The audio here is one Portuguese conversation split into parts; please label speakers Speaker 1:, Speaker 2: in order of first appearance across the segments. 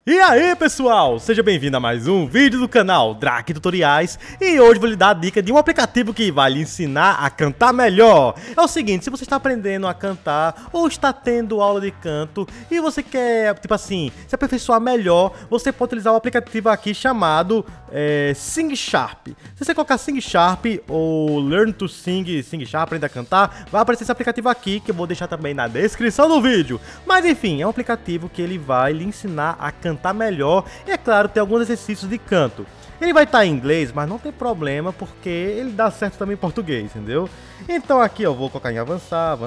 Speaker 1: E aí pessoal, seja bem-vindo a mais um vídeo do canal Drake Tutoriais. E hoje vou lhe dar a dica de um aplicativo que vai lhe ensinar a cantar melhor. É o seguinte, se você está aprendendo a cantar ou está tendo aula de canto e você quer, tipo assim, se aperfeiçoar melhor, você pode utilizar o aplicativo aqui chamado Sing Sharp. Se você colocar Sing Sharp ou Learn to Sing, Sing Sharp, aprenda a cantar, vai aparecer esse aplicativo aqui que eu vou deixar também na descrição do vídeo. Mas enfim, é um aplicativo que ele vai lhe ensinar a cantar melhor e, é claro, tem alguns exercícios de canto. Ele vai estar em inglês, mas não tem problema porque ele dá certo também em português, entendeu? Então aqui eu vou colocar em avançar.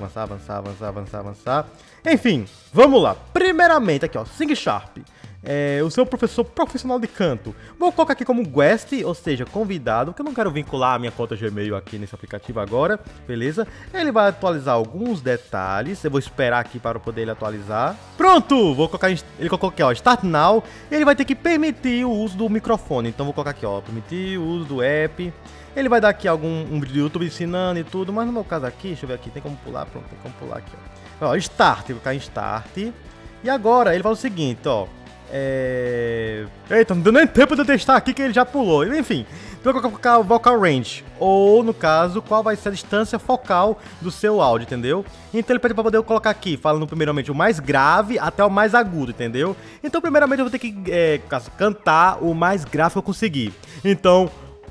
Speaker 1: Enfim, vamos lá. Primeiramente aqui, ó, Sing Sharp. O seu professor profissional de canto. Vou colocar aqui como guest, ou seja, convidado, porque eu não quero vincular a minha conta Gmail aqui nesse aplicativo agora, beleza? Ele vai atualizar alguns detalhes, eu vou esperar aqui para poder ele atualizar. Pronto! Vou colocar, ele colocou aqui, ó, Start Now. Ele vai ter que permitir o uso do microfone, então vou colocar aqui, ó, permitir o uso do app. Ele vai dar aqui um vídeo do YouTube ensinando e tudo, mas no meu caso aqui, deixa eu ver aqui, tem como pular, pronto, tem como pular aqui, ó. Start, vou colocar em Start. E agora ele fala o seguinte, ó. Eita, não deu nem tempo de eu testar aqui que ele já pulou. Enfim, então eu vou colocar o vocal range, ou no caso, qual vai ser a distância focal do seu áudio, entendeu? Então ele pede pra poder colocar aqui, falando primeiramente o mais grave até o mais agudo, entendeu? Então primeiramente eu vou ter que cantar o mais grave que eu conseguir. Então,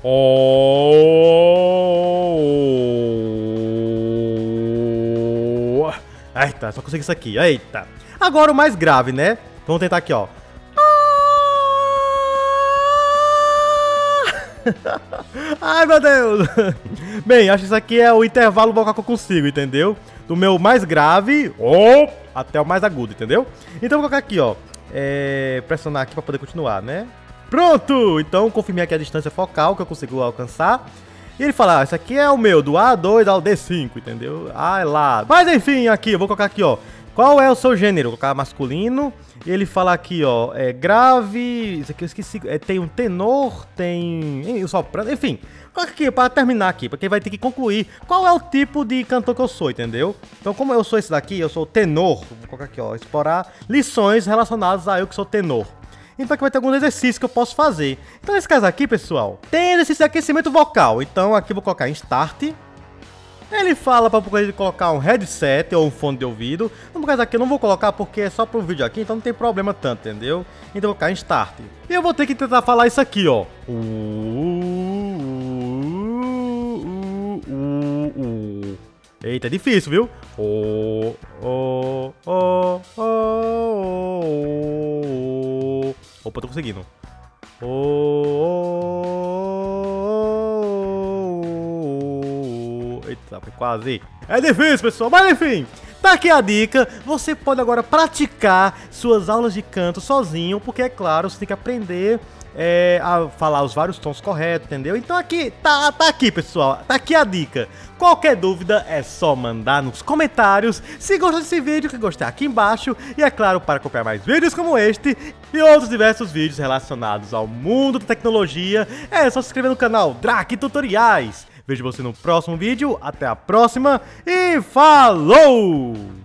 Speaker 1: eita, só consegui isso aqui, eita. Agora o mais grave, né? Vamos tentar aqui, ó. Ai, meu Deus. Bem, acho que isso aqui é o intervalo vocal que eu consigo, entendeu? Do meu mais grave até o mais agudo, entendeu? Então eu vou colocar aqui, ó, pressionar aqui pra poder continuar, né? Pronto! Então confirmei aqui a distância focal que eu consigo alcançar. E ele fala, isso aqui é o meu, do A2 ao D5, entendeu? Ah, é lá. Mas enfim, aqui, eu vou colocar aqui, ó. Qual é o seu gênero? Vou colocar masculino. E ele fala aqui, ó, grave. Isso aqui eu esqueci. Tem um tenor, tem o soprano, enfim. Coloca aqui para terminar aqui, porque vai ter que concluir qual é o tipo de cantor que eu sou, entendeu? Então, como eu sou esse daqui, eu sou tenor. Vou colocar aqui, ó, explorar lições relacionadas a eu que sou tenor. Então aqui vai ter alguns exercícios que eu posso fazer. Então nesse caso aqui, pessoal, tem exercício de aquecimento vocal. Então aqui eu vou colocar em Start. Ele fala para poder colocar um headset ou um fone de ouvido. No caso aqui eu não vou colocar porque é só pro vídeo aqui, então não tem problema tanto, entendeu? Então eu vou colocar em Start. E eu vou ter que tentar falar isso aqui, ó. Eita, é difícil, viu? Opa, tô conseguindo. Eita, foi quase. É difícil, pessoal, mas enfim. Tá aqui a dica. Você pode agora praticar suas aulas de canto sozinho, porque é claro, você tem que aprender a falar os vários tons corretos, entendeu? Então aqui, tá aqui, pessoal. Tá aqui a dica. Qualquer dúvida é só mandar nos comentários. Se gostou desse vídeo, que gostar aqui embaixo. E é claro, para acompanhar mais vídeos como este e outros diversos vídeos relacionados ao mundo da tecnologia, é só se inscrever no canal Drake Tutoriais. Vejo você no próximo vídeo, até a próxima e falou!